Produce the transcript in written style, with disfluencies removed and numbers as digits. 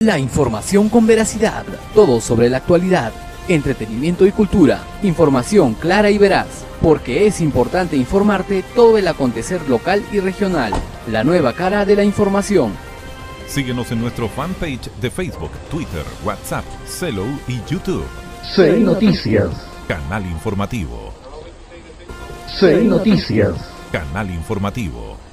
La información con veracidad, todo sobre la actualidad, entretenimiento y cultura, información clara y veraz, porque es importante informarte todo el acontecer local y regional, la nueva cara de la información. Síguenos en nuestro fanpage de Facebook, Twitter, WhatsApp, Celo y YouTube. CI Noticias. Canal informativo. CI Noticias. Canal informativo.